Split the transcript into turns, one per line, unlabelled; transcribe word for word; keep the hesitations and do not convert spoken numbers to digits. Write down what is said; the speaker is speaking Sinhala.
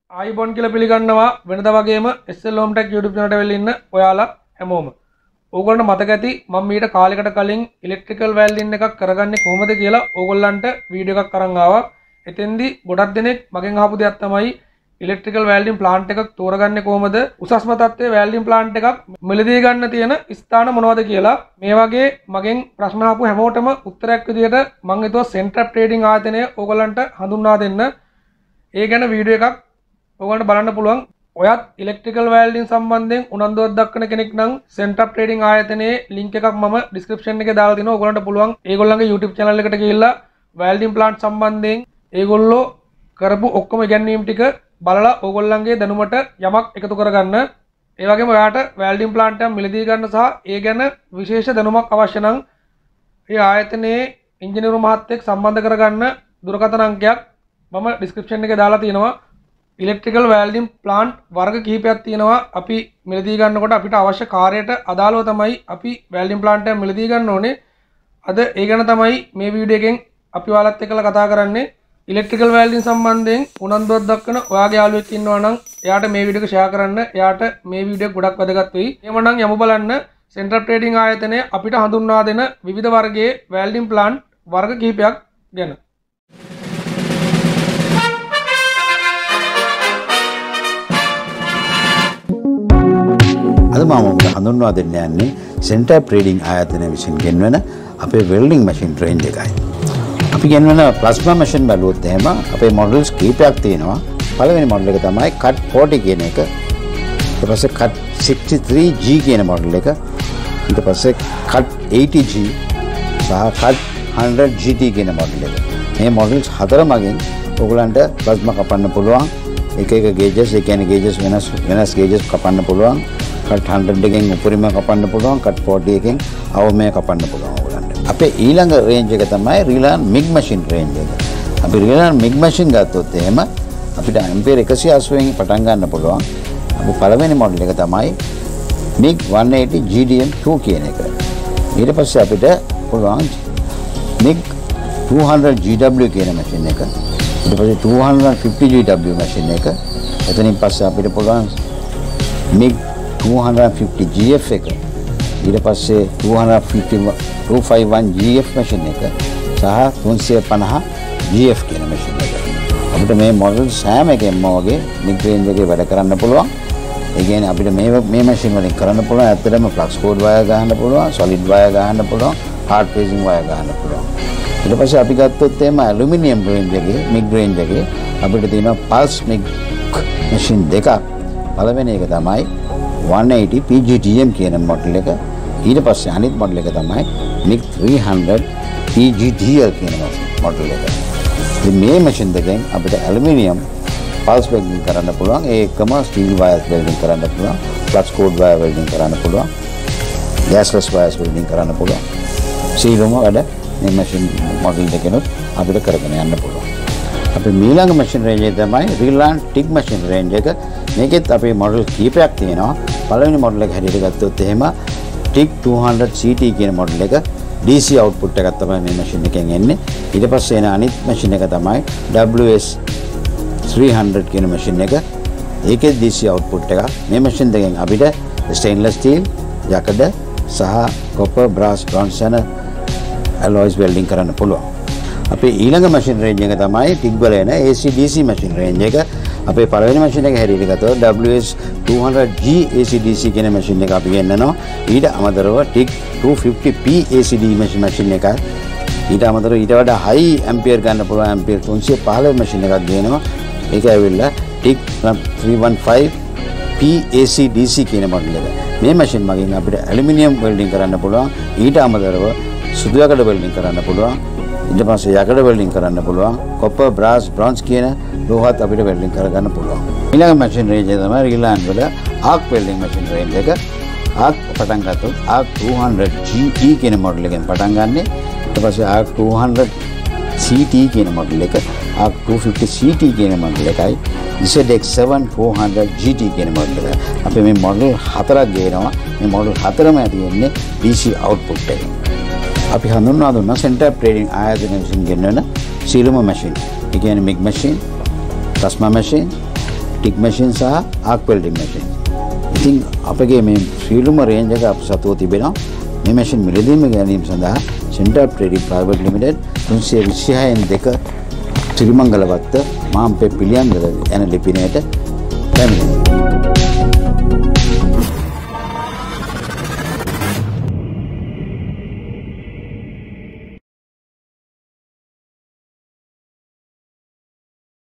ආයිබෝන් කියලා පිළිගන්නවා වෙනදා වගේම S L Home Tech YouTube channel එකට වෙලා ඉන්න ඔයාලා හැමෝම. ඕගොල්ලන්ට මතක ඇති මම මීට කාලයකට කලින් ඉලෙක්ට්‍රිකල් වැල්ඩින් එකක් කරගන්නේ කොහොමද කියලා ඕගොල්ලන්ට වීඩියෝ එකක් අරන් ආවා. එතෙන්දී ගොඩක් දෙනෙක් මගෙන් අහපු දෙයක් තමයි ඉලෙක්ට්‍රිකල් වැල්ඩින් ප්ලාන්ට් එකක් තෝරගන්නේ කොහොමද? උසස්ම තත්ත්වයේ වැල්ඩින් ප්ලාන්ට් එකක් මිලදී ගන්න තියෙන ස්ථාන මොනවද කියලා මේ වගේ මගෙන් ප්‍රශ්න අහපු හැමෝටම උත්තරයක් විදියට මම හිතුවා සෙන්ටර් ට්‍රේඩින් ආයතනය ඕගොල්ලන්ට හඳුන්වා දෙන්න. ඒ ගැන වීඩියෝ එකක් ඔයගොල්ලන්ට බලන්න පුළුවන්. ඔයත් ඉලෙක්ට්‍රිකල් වැල්ඩින් සම්බන්ධයෙන් උනන්දුවක් දක්වන කෙනෙක් නම් සෙන්ටර් ට්‍රේඩින් ආයතනයේ ලින්ක් එකක් මම ඩිස්ක්‍රිප්ෂන් එකේ දාලා තිනවා. ඔයගොල්ලන්ට පුළුවන් ඒගොල්ලන්ගේ YouTube channel එකට ගිහිල්ලා වැල්ඩින් ප්ලාන්ට් සම්බන්ධයෙන් ඒගොල්ලෝ කරපු ඔක්කොම ඉගැන්වීම් ටික බලලා ඕගොල්ලන්ගේ දැනුමට යමක් එකතු කරගන්න. ඒ වගේම ඔයාට වැල්ඩින් ප්ලාන්ට් එකක් මිලදී ගන්න සහ ඒ ගැන විශේෂ දැනුමක් අවශ්‍ය නම් ඒ ආයතනයේ ඉංජිනේරු මහත්තයෙක් සම්බන්ධ කරගන්න දුරකථන අංකයක් මම ඩිස්ක්‍රිප්ෂන් එකේ දාලා තියෙනවා. ඉලෙක්ට්‍රිකල් වැල්ඩින් ප්ලාන්ට් වර්ග කිහිපයක් තියෙනවා. අපි මිලදී ගන්නකොට අපිට අවශ්‍ය කාර්යයට අදාළව තමයි අපි වැල්ඩින් ප්ලාන්ට් එක මිලදී ගන්න ඕනේ. අද ඒ ගැන තමයි මේ වීඩියෝ එකෙන් අපි ඔයාලත් එක්කලා කතා කරන්නේ. ඉලෙක්ට්‍රිකල් වැල්ඩින් සම්බන්ධයෙන් උනන්දුවක් දක්වන ඔයාගේ යාළුවෙක් ඉන්නවා නම් එයාට මේ වීඩියෝ එක ෂෙයා කරන්න. එයාට මේ වීඩියෝ ගොඩක් වැදගත් වෙයි. එහෙමනම් යමු බලන්න සෙන්ටර් ට්‍රේඩින් ආයතනය අපිට හඳුන්වා දෙන විවිධ වර්ගයේ වැල්ඩින් ප්ලාන්ට් වර්ග කිහිපයක් ගැන.
අද මම හඳුන්වා දෙන්න යන්නේ සෙන්ටර් ට්‍රේඩින් ආයතනය විසින් ගෙන්වන අපේ වෙල්ඩින් මැෂින් රේන්ජ් එකයි. අපි ගෙන්වන ප්ලාස්මා මැෂින් බැලුවොත් එහෙම අපේ මොඩල්ස් කීපයක් තියෙනවා. පළවෙනි මොඩල් එක තමයි කට් ෆෝර්ටි කියන එක. ඊට පස්සේ කට් සික්ස්ටි ත්‍රී ජී කියන මොඩල් එක. ඊට පස්සේ කට් එයිටි ජී සහ කට් හන්ඩ්‍රඩ් ජී ටී කියන මොඩල් එක. මේ මොඩල්ස් හතර මගින් ඔයගලන්ට ප්ලාස්මා කපන්න පුළුවන්. එක එක ගේජස්, ඒ කියන්නේ ගේජස් වෙනස් වෙනස් ගේජස් කපන්න පුළුවන්. කට් හන්ඩ්‍රඩ් එකෙන් උපරිම කපන්න පුළුවන්. කට් ෆෝර්ටි එකෙන් අවමය කපන්න පුළුවන් ඔයගලන්ට. අපේ ඊළඟ රේන්ජ් එක තමයි රිලාන් මිග් මැෂින් රේන්ජ් එක. අපි රිලාන් මිග් මැෂින් ගත්තොත් එහෙම අපිට ඇම්පියර් එකසිය අසූවෙන් පටන් ගන්න පුළුවන්. අපි පළවෙනි මොඩල් එක තමයි MIG one eighty G D M two කියන එක. ඊට පස්සේ අපිට පුළුවන් MIG two hundred G W කියන මැෂින් එක. ඊට පස්සේ two hundred fifty G W machine එක. එතනින් පස්සේ අපිට පුළුවන් MIG two hundred fifty G F එක. ඊට පස්සේ two hundred fifty two five one G F machine එක සහ තුන්සිය පනහ ජී එෆ් කියන මැෂින් එක. අපිට මේ මොඩල් සෑම එකෙන්ම වගේ මිග් රේන්ජ් එකේ වැඩ කරන්න පුළුවන්. ඒ කියන්නේ අපිට මේ මේ මැෂින් වලින් කරන්න පුළුවන් ඇත්තටම ෆ්ලක්ස් කෝඩ් වයර් ගහන්න පුළුවන්, සොලිඩ් වයර් ගහන්න පුළුවන්, හાર્ඩ් ෆේසින් වයර් ගහන්න පුළුවන්. ඊට පස්සේ අපි ගත්තොත් එහෙම ඇලුමිනියම් රේන්ජ් එකේ මිග් රේන්ජ් එකේ අපිට තියෙනවා පල්ස් මිග් මැෂින් දෙකක්. පළවෙනි එක තමයි one eighty P G T M කියන මොඩල් එක. ඊට පස්සේ අනිත් මොඩල් එක තමයි MIG three hundred P G D L කියන මොඩල් එක. ඉතින් මේ මැෂින් දෙකෙන් අපිට ඇලුමිනියම් පල්ස් වෙල්ඩින් කරන්න පුළුවන්. ඒ එකම ස්ටීල් වයර්ස් වෙල්ඩින් කරන්න පුළුවන්. ෆ්ලක්ස් කෝඩ් වයර් වෙල්ඩින් කරන්න පුළුවන්. ගෑස්ලස් වයර්ස් වෙල්ඩින් කරන්න පුළුවන්. සීලම වැඩ මේ මැෂින් මොඩල් දෙකනොත් අපිට කරගෙන යන්න පුළුවන්. අපි ඊළඟ මැෂින් රේන්ජ් එක තමයි රිලාන් ටිග් මැෂින් රේන්ජ් එක. මේකෙත් අපේ මොඩල් කීපයක් තියෙනවා. පළවෙනි මොඩල් එක හැටියට ගත්තොත් එහෙම TIG two hundred C T කියන මොඩල් එක ඩී සී අවුට්පුට් එකක් තමයි මේ මැෂින් එකෙන් එන්නේ. ඊට පස්සේ එන අනිත් මැෂින් එක තමයි ඩබ්ලිව් එස් ත්‍රී හන්ඩ්‍රඩ් කියන මැෂින් එක. ඒකේ ඩී සී අවුට්පුට් එක. මේ මැෂින් දෙකෙන් අපිට ස්ටේන්ලස් ස්ටීල්, යකඩ සහ කොපර්, බ්‍රාස්, බ්‍රොන්ස් යන ඇලොයිස් වෙල්ඩින් කරන්න පුළුවන්. අපේ ඊළඟ මැෂින් රේන්ජ් එක තමයි ටිග් වල එන ඒ සී ඩී සී මැෂින් රේන්ජ් එක. අපේ පළවෙනි මැෂින් එක හැටියට ගත්තොත් W S two hundred G A C D C කියන මැෂින් එක අපි ගෙන්නනවා. ඊට අමතරව TIG two fifty P A C D machine එක. ඊට අමතරව ඊට වඩා හයි ඇම්පියර් ගන්න පුළුවන් ඇම්පියර් තුන්සිය පහළොව මැෂින් එකක් ගේනවා. ඒක ඇවිල්ලා TIG three one five P A C D C කියන මොඩල් එක. මේ මැෂින් මගින් අපිට ඇලුමිනියම් වෙල්ඩින් කරන්න පුළුවන්. ඊට අමතරව සුදු යකඩ වෙල්ඩින් කරන්න පුළුවන්. ඊට පස්සේ යකඩ වෙල්ඩින් කරන්න පුළුවන්. කොපර්, බ්‍රාස්, බ්‍රොන්ස් කියන ලෝහත් අපිට වෙල්ඩින් කරගන්න පුළුවන්. ඊළඟ මැෂින් රේන්ජ් එක තමයි රිලාන් වල ආක් වෙල්ඩින් මැෂින් රේන්ජ් එක. ආක් පටන් ගත්තොත් ආක් ටූ හන්ඩ්‍රඩ් ජී ඊ කියන මොඩල් එකෙන් පටන් ගන්නෙ. ඊට පස්සේ arc two hundred C T කියන මොඩල් එක, arc two fifty C T කියන මොඩල් එකයි, Z X seven four hundred G T කියන මොඩල් එක. අපි මේ මොඩල් හතරක් ගේනවා. මේ මොඩල් හතරම තියෙන්නේ ඩී සී අවුට්පුට් එකෙන්. අපි හඳුන්වා දුන්නා සෙන්ටර් ට්‍රේඩින් ආයතනය විසින් ගෙන්වන සීලම මැෂින්. ඒ කියන්නේ MIG machine, plasma machine, TIG machine සහ ආක් වෙල්ඩින් මැෂින්. ඉතින් අපගේ මේ ශ්‍රීලුම රේන්ජ් එක අප සතුව තිබෙනවා. මේ මැෂින් මිලදීම ගැනීම සඳහා සෙන්ටර් ට්‍රේඩින් ප්‍රයිවට් ලිමිටඩ් තුන්සිය විසිහය දෙක ත්‍රිමංගලවත්ත මාම්පේ පිළියන්දල යන ලිපිනයට පැමිණෙනවා.